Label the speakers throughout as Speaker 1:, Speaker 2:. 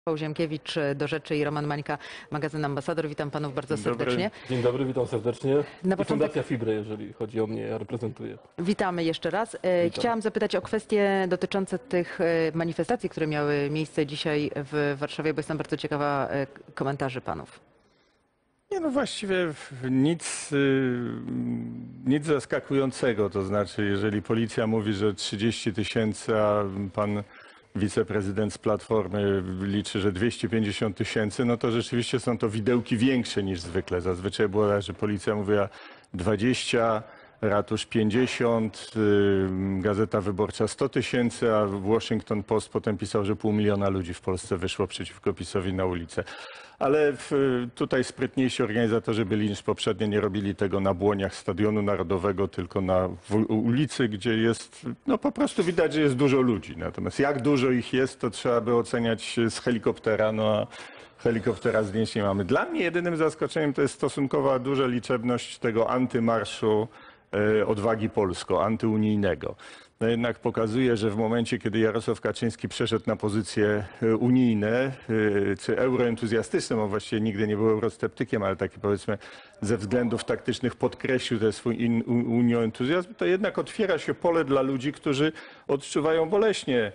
Speaker 1: Paweł Ziemkiewicz, Do Rzeczy i Roman Mańka, magazyn Ambasador. Witam panów bardzo serdecznie.
Speaker 2: Dzień dobry, witam serdecznie.
Speaker 1: Na początek...
Speaker 2: Fundacja Fibre, jeżeli chodzi o mnie, ja reprezentuję.
Speaker 1: Witamy jeszcze raz. Chciałam zapytać o kwestie dotyczące tych manifestacji, które miały miejsce dzisiaj w Warszawie, bo jestem bardzo ciekawa komentarzy panów.
Speaker 3: Nie, no właściwie nic zaskakującego. To znaczy, jeżeli policja mówi, że 30 000, a pan wiceprezydent z Platformy liczy, że 250 000, no to rzeczywiście są to widełki większe niż zwykle. Zazwyczaj było tak, że policja mówiła 20, ratusz 50, Gazeta Wyborcza 100 000, a Washington Post potem pisał, że 500 000 ludzi w Polsce wyszło przeciwko PiS-owi na ulicę. Ale tutaj sprytniejsi organizatorzy byli niż poprzednio, nie robili tego na błoniach Stadionu Narodowego, tylko na ulicy, gdzie jest, no po prostu widać, że jest dużo ludzi. Natomiast jak dużo ich jest, to trzeba by oceniać z helikoptera, no a helikoptera zdjęć nie mamy. Dla mnie jedynym zaskoczeniem to jest stosunkowa duża liczebność tego antymarszu Odwagi Polsko, antyunijnego. No jednak pokazuje, że w momencie, kiedy Jarosław Kaczyński przeszedł na pozycje unijne, czy euroentuzjastyczne, bo właściwie nigdy nie był eurosceptykiem, ale taki powiedzmy ze względów taktycznych podkreślił ten swój unioentuzjazm, to jednak otwiera się pole dla ludzi, którzy odczuwają boleśnie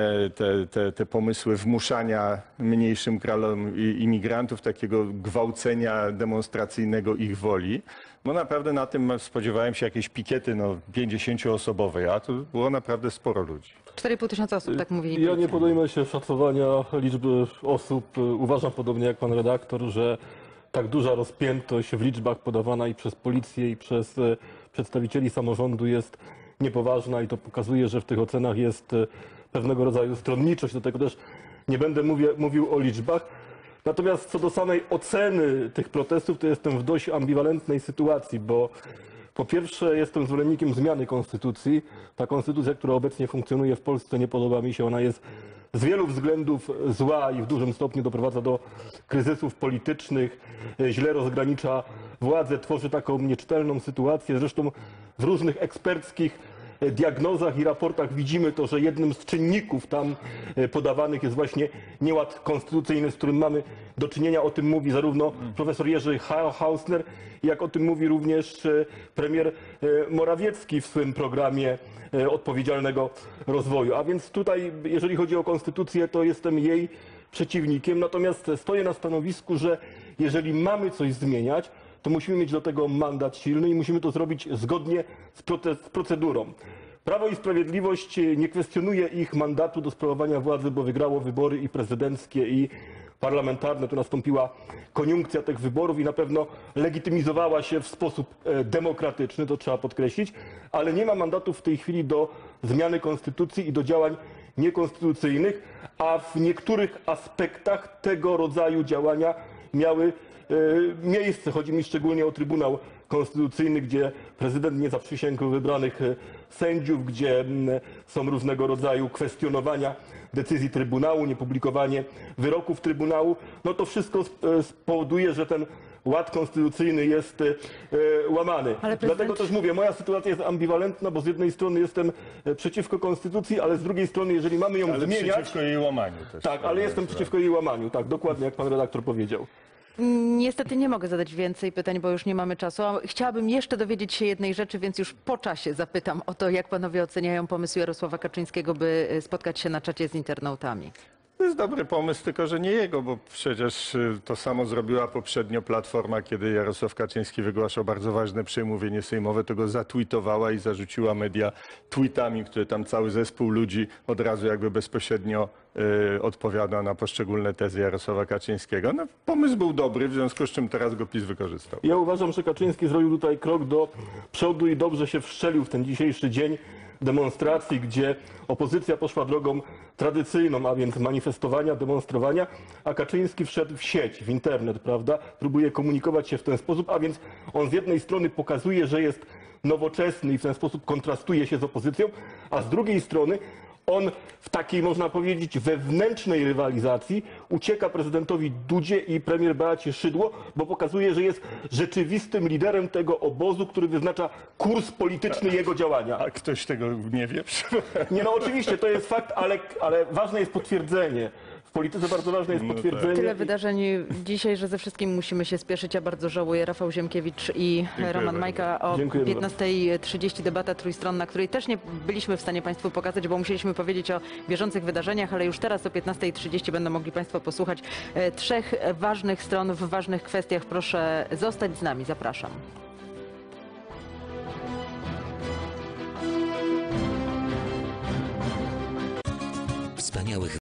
Speaker 3: te pomysły wmuszania mniejszym krajom imigrantów, takiego gwałcenia demonstracyjnego ich woli. Bo naprawdę na tym spodziewałem się jakiejś pikiety 50-osobowej, a tu było naprawdę sporo ludzi.
Speaker 1: 4,5 tysiąca osób, tak mówili.
Speaker 2: Ja nie podejmę się szacowania liczby osób. Uważam podobnie jak pan redaktor, że tak duża rozpiętość w liczbach podawana i przez policję, i przez przedstawicieli samorządu jest niepoważna i to pokazuje, że w tych ocenach jest pewnego rodzaju stronniczość. Do tego też nie będę mówił o liczbach. Natomiast co do samej oceny tych protestów, to jestem w dość ambiwalentnej sytuacji, bo po pierwsze jestem zwolennikiem zmiany konstytucji. Ta konstytucja, która obecnie funkcjonuje w Polsce, nie podoba mi się. Ona jest z wielu względów zła i w dużym stopniu doprowadza do kryzysów politycznych, źle rozgranicza władzę, tworzy taką nieczytelną sytuację. Zresztą w różnych eksperckich diagnozach i raportach widzimy to, że jednym z czynników tam podawanych jest właśnie nieład konstytucyjny, z którym mamy do czynienia. O tym mówi zarówno profesor Jerzy Hausner, jak o tym mówi również premier Morawiecki w swym programie odpowiedzialnego rozwoju. A więc tutaj, jeżeli chodzi o konstytucję, to jestem jej przeciwnikiem. Natomiast stoję na stanowisku, że jeżeli mamy coś zmieniać, to musimy mieć do tego mandat silny i musimy to zrobić zgodnie z procedurą. Prawo i Sprawiedliwość nie kwestionuje ich mandatu do sprawowania władzy, bo wygrało wybory i prezydenckie, i parlamentarne. Tu nastąpiła koniunkcja tych wyborów i na pewno legitymizowała się w sposób demokratyczny, to trzeba podkreślić, ale nie ma mandatu w tej chwili do zmiany konstytucji i do działań niekonstytucyjnych, a w niektórych aspektach tego rodzaju działania miały miejsce. Chodzi mi szczególnie o Trybunał Konstytucyjny, gdzie prezydent nie zaprzysięgł wybranych sędziów, gdzie są różnego rodzaju kwestionowania decyzji Trybunału, niepublikowanie wyroków Trybunału. No to wszystko spowoduje, że ten ład konstytucyjny jest łamany. Dlatego też mówię, moja sytuacja jest ambiwalentna, bo z jednej strony jestem przeciwko konstytucji, ale z drugiej strony, jeżeli mamy ją zmieniać...
Speaker 3: przeciwko jej łamaniu też.
Speaker 2: Tak, ale jestem przeciwko jej łamaniu. Tak, dokładnie jak pan redaktor powiedział.
Speaker 1: Niestety nie mogę zadać więcej pytań, bo już nie mamy czasu. Chciałabym jeszcze dowiedzieć się jednej rzeczy, więc już po czasie zapytam o to, jak panowie oceniają pomysł Jarosława Kaczyńskiego, by spotkać się na czacie z internautami.
Speaker 3: To jest dobry pomysł, tylko że nie jego, bo przecież to samo zrobiła poprzednio Platforma, kiedy Jarosław Kaczyński wygłaszał bardzo ważne przemówienie sejmowe, to go zatweetowała i zarzuciła media tweetami, które tam cały zespół ludzi od razu jakby bezpośrednio odpowiada na poszczególne tezy Jarosława Kaczyńskiego. No, pomysł był dobry, w związku z czym teraz go PiS wykorzystał.
Speaker 2: Ja uważam, że Kaczyński zrobił tutaj krok do przodu i dobrze się wszczelił w ten dzisiejszy dzień demonstracji, gdzie opozycja poszła drogą tradycyjną, a więc manifestowania, demonstrowania, a Kaczyński wszedł w sieć, w internet, prawda? Próbuje komunikować się w ten sposób, a więc on z jednej strony pokazuje, że jest nowoczesny i w ten sposób kontrastuje się z opozycją, a z drugiej strony on w takiej, można powiedzieć, wewnętrznej rywalizacji ucieka prezydentowi Dudzie i premier Beacie Szydło, bo pokazuje, że jest rzeczywistym liderem tego obozu, który wyznacza kurs polityczny jego działania.
Speaker 3: A ktoś tego nie wie?
Speaker 2: Nie, no oczywiście, to jest fakt, ale ważne jest potwierdzenie. w polityce bardzo ważne jest
Speaker 3: No tak.
Speaker 2: potwierdzenie.
Speaker 1: Tyle wydarzeń dzisiaj, że ze wszystkim musimy się spieszyć. Ja bardzo żałuję. Rafał Ziemkiewicz i Roman
Speaker 3: bardzo.
Speaker 1: Majka o
Speaker 2: Dziękuję
Speaker 1: 15:30 debata trójstronna, której też nie byliśmy w stanie Państwu pokazać, bo musieliśmy powiedzieć o bieżących wydarzeniach, ale już teraz o 15:30 będą mogli Państwo posłuchać trzech ważnych stron w ważnych kwestiach. Proszę zostać z nami. Zapraszam.
Speaker 4: Wspaniałych